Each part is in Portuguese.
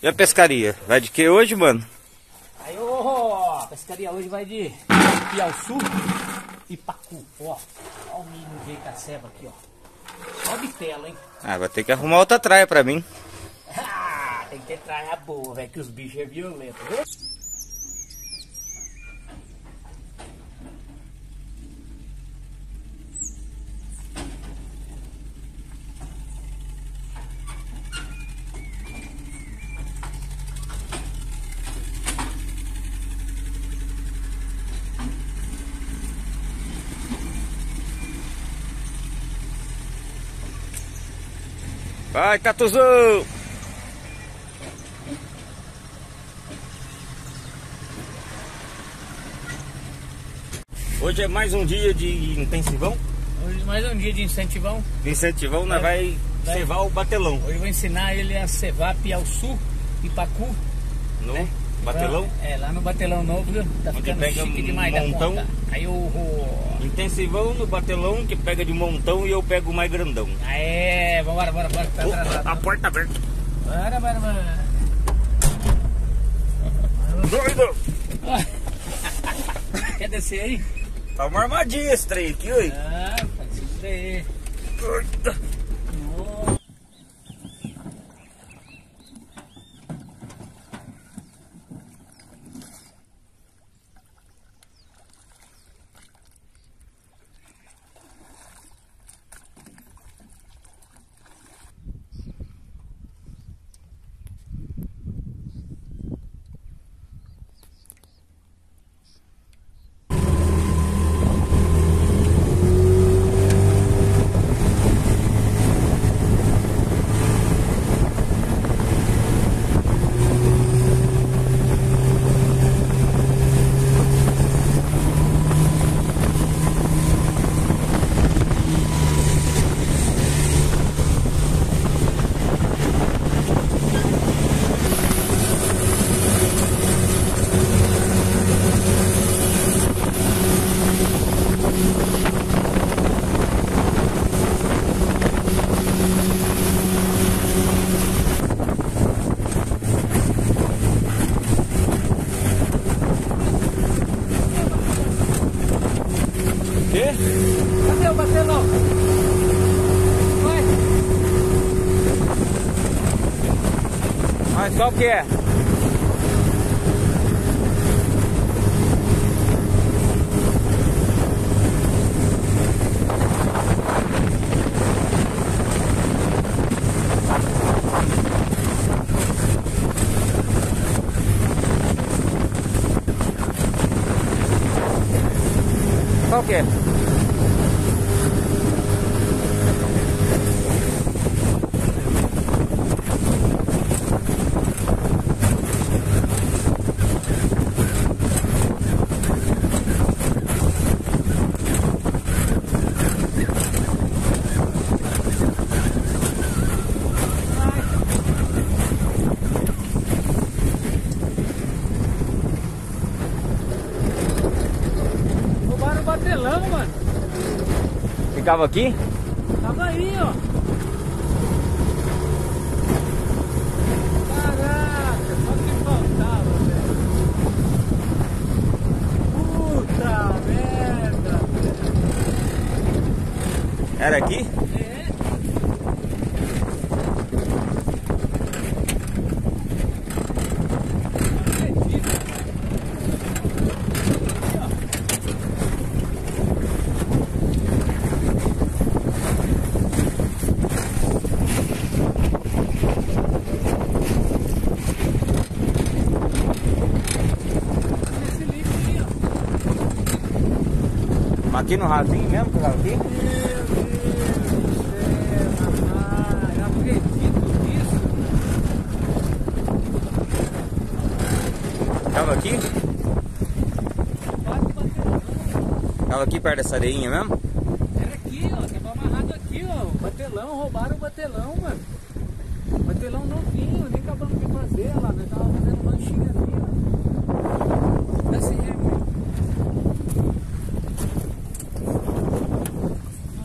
E a pescaria? Vai de que hoje, mano? Aí, a pescaria hoje vai de piauçu e pacu, ó. Ó o milho de caceba aqui, ó. Ó bitela, hein? Ah, vai ter que arrumar outra traia pra mim. Tem que ter traia boa, velho, que os bichos é violento, viu? Vai, Tatuzão! Hoje é mais um dia de intensivão. Hoje mais um dia de incentivão. De incentivão, nós vai cevar o batelão. Hoje eu vou ensinar ele a cevar piauçu e pacu. No né? batelão? É, lá no batelão novo, viu? Tá Onde ficando pega chique demais montão. da conta. Aí Intensivão no batelão, que pega de montão e eu pego o mais grandão. Aê, bora, tá atrasado. A porta aberta. Bora. Doido! Quer descer aí? Tá uma armadilha esse trem aqui, oi. Faz isso aí. Eita. Cadê o batelão? Vai. Mas qual que é? Qual que é? Roubaram o batelão, mano. Ficava aqui? Tava aí, ó. Caraca, só que faltava, velho. Puta merda, velho. Era aqui? É. Aqui no rasinho mesmo que tava aqui? Meu Deus do céu, rapaz, eu acredito nisso. Tava aqui? Bate o batelão. Tava aqui perto dessa areinha mesmo? Era aqui, ó, tava amarrado aqui, ó. O batelão, roubaram o batelão, mano. Batelão novinho, nem acabamos de fazer, olha lá, nós tava fazendo lanchinho aqui, ó. Desce aí, mano.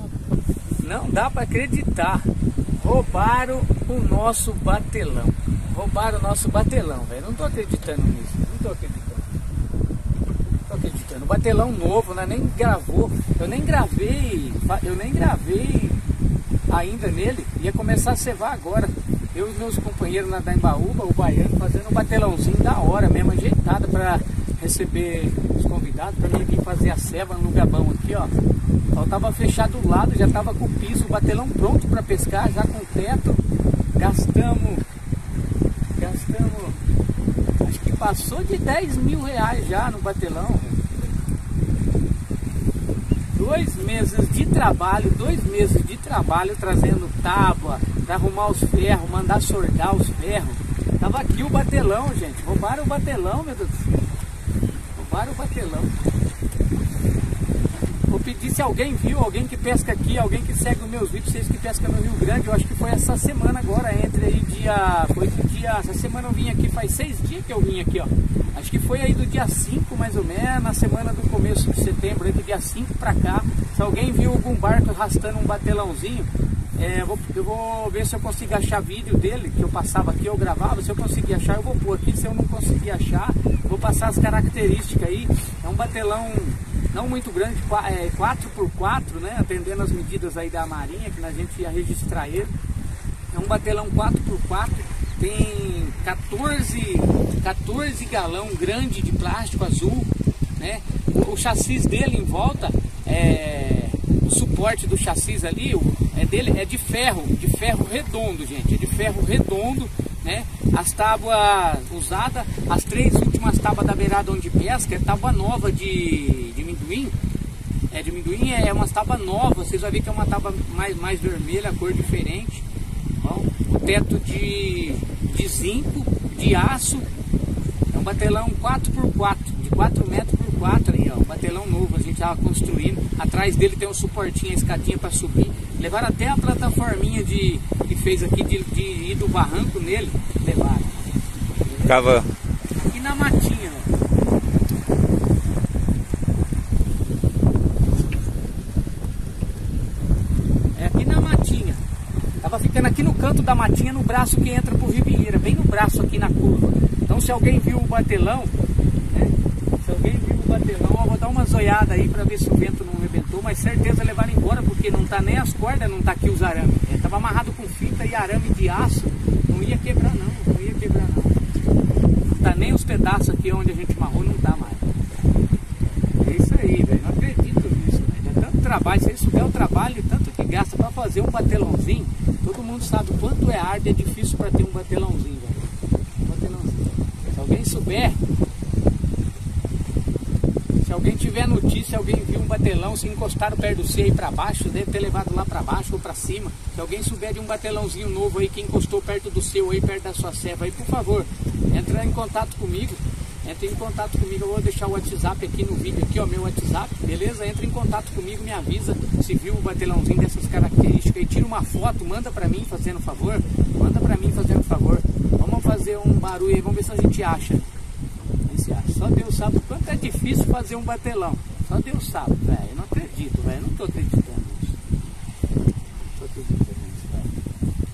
Não dá pra acreditar. Roubaram o nosso batelão. Roubaram o nosso batelão, velho. Não tô acreditando nisso. Não tô acreditando. Não tô acreditando. O batelão novo, né? Nem gravou. Eu nem gravei ainda nele. Ia começar a cevar agora. Eu e meus companheiros lá da Embaúba, o baiano, fazendo um batelãozinho da hora mesmo, ajeitado para receber os convidados, para mim aqui fazer a ceva no gabão aqui, ó. Tava fechado do lado, já tava com o piso, o batelão pronto para pescar, já com o teto. Gastamos, acho que passou de 10 mil reais já no batelão. 2 meses de trabalho, trazendo tábua, para arrumar os ferros, mandar sorgar os ferros. Tava aqui o batelão, gente. Roubaram o batelão, meu Deus do céu. Roubaram o batelão. Vou pedir se alguém viu, alguém que pesca aqui, alguém que segue os meus vídeos, vocês que pescam no Rio Grande. Eu acho que foi essa semana agora, entre aí essa semana eu vim aqui, faz 6 dias que eu vim aqui, ó. Acho que foi aí do dia 5 mais ou menos, na semana do começo de setembro, aí do dia 5 pra cá. Se alguém viu algum barco arrastando um batelãozinho, eu vou ver se eu consigo achar vídeo dele, que eu passava aqui, eu gravava. Se eu conseguir achar, eu vou pôr aqui. Se eu não conseguir achar, vou passar as características aí. É um batelão não muito grande, 4x4, né? Atendendo as medidas aí da Marinha, que a gente ia registrar ele. É um batelão 4x4, tem 14 galão grande de plástico azul, né? O chassi dele em volta, o suporte do chassi ali, é de ferro redondo, gente, é de ferro redondo, né? As tábuas usadas, as 3 últimas tábuas da beirada onde pesca, é tábua nova de amendoim. De amendoim é uma tábua nova, vocês vão ver que é uma tábua mais vermelha, cor diferente. Bom, o teto de zinco, de aço, é um batelão 4x4, de 4 metros por 4 aí, ó, um batelão novo, a gente estava construindo. Atrás dele tem um suportinho, a escadinha para subir. Levaram até a plataforminha que fez aqui de ir do barranco nele, levaram. Ficava aqui na matinha, ó. É aqui na matinha. Tava ficando aqui no canto da matinha, no braço que entra pro Ribeira, bem no braço aqui na curva. Então se alguém viu o batelão, né? Se alguém viu o batelão, eu vou dar uma zoiada aí para ver se o vento não arrebentou, mas certeza levaram embora, porque não tá nem as cordas, não tá aqui os arames. Tava amarrado com fita e arame de aço, não ia quebrar não, ia quebrar não. Não tá nem os pedaços aqui onde a gente amarrou, não tá mais. É isso aí, velho, não acredito nisso, velho. É tanto trabalho, se isso der o trabalho, tanto que gasta para fazer um batelãozinho. Todo mundo sabe o quanto é árduo, é difícil para ter um batelãozinho, velho. Um batelãozinho. Se alguém souber, se alguém tiver notícia, alguém viu um batelão, se encostaram perto do seu aí para baixo, deve ter levado lá para baixo ou para cima. Se alguém souber de um batelãozinho novo aí que encostou perto do seu aí, perto da sua ceva aí, por favor, entra em contato comigo. Entre em contato comigo, eu vou deixar o WhatsApp aqui no vídeo, aqui ó, meu WhatsApp, beleza? Entra em contato comigo, me avisa se viu o batelãozinho dessas características e tira uma foto, manda pra mim fazendo favor, vamos fazer um barulho aí, vamos ver se a gente acha. Só Deus sabe o quanto é difícil fazer um batelão, só Deus sabe, velho, eu não acredito, velho, não tô acreditando nisso. Não tô acreditando nisso, velho.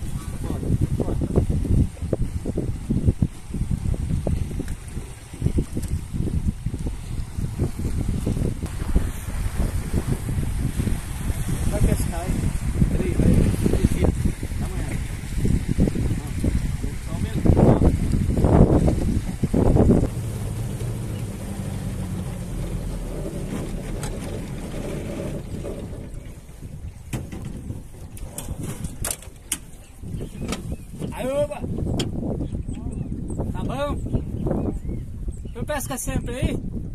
Vai pescar aí. Peraí, vai. Amanhã. Só um minuto. Aí, oba! Tá bom? Tu pesca sempre aí?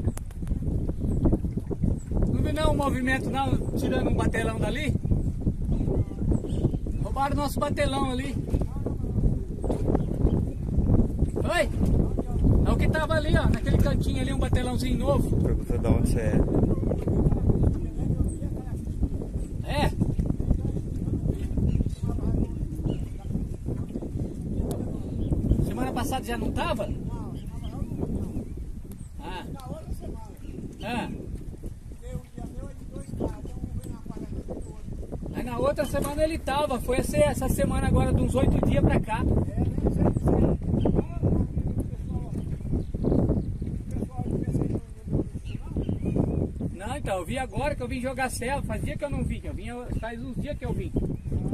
Não vi não o movimento não, tirando um batelão dali? Roubaram nosso batelão ali. Oi? É o que tava ali, ó, naquele cantinho ali, um batelãozinho novo. pergunta de onde você é. É? Semana passada já não tava? Ah. Ah. Aí na outra semana ele tava, foi essa semana agora, de uns 8 dias pra cá. então, eu vi agora que eu vim jogar cela, fazia que eu não vim, faz uns dias que eu vim.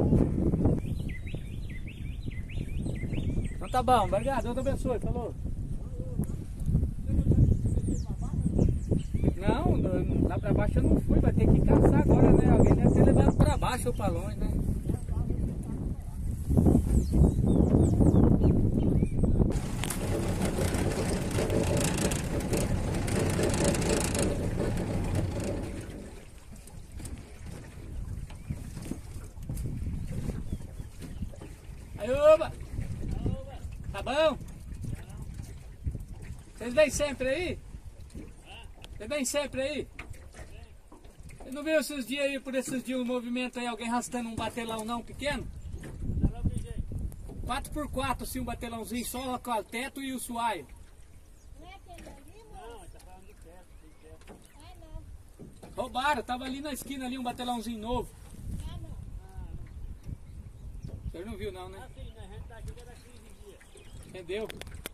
Então tá bom, obrigado, Deus abençoe, falou. Não, lá pra baixo eu não fui, vai ter que caçar agora, né? Alguém deve ter levado pra baixo ou pra longe, né? Aí, oba! Tá bom? Vocês vêm sempre aí? Você vem sempre aí? Você não viu esses dias aí, por esses dias, um movimento aí, alguém arrastando um batelão não pequeno? 4x4, assim, um batelãozinho só com o teto e o suaio. Não é aquele ali, moço? Não, ele tá falando de teto, tem teto. Ah, não. Roubaram, tava ali na esquina ali um batelãozinho novo. Ah, não. O senhor não viu não, né? Assim, né? A gente tá aqui desde 15 dias. Entendeu?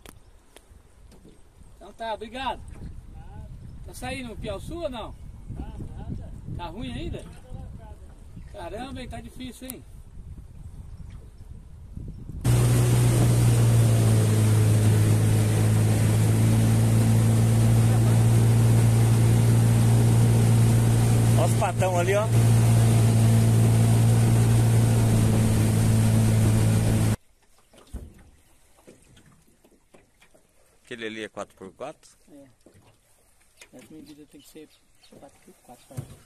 Então tá, obrigado. Tá saindo o piau sul ou não? Nada. Tá ruim ainda? Caramba, hein? Tá difícil, hein? Olha os patão ali, ó. Aquele ali é 4x4? É. Essa medida tem que ser 4x4.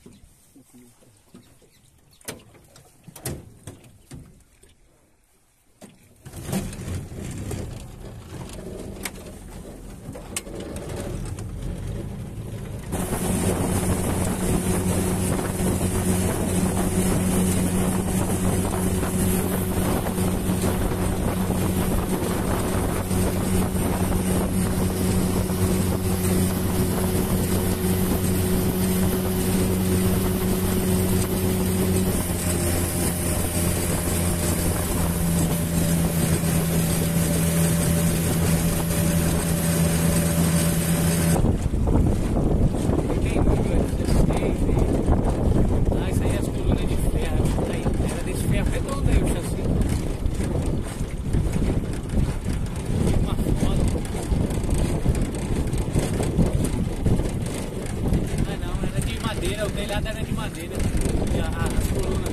O telhado era de madeira e as colunas.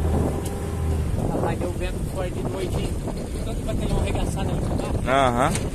Rapaz, deu vento forte de noite, tanto batelão arregaçado ali pra baixo. Aham.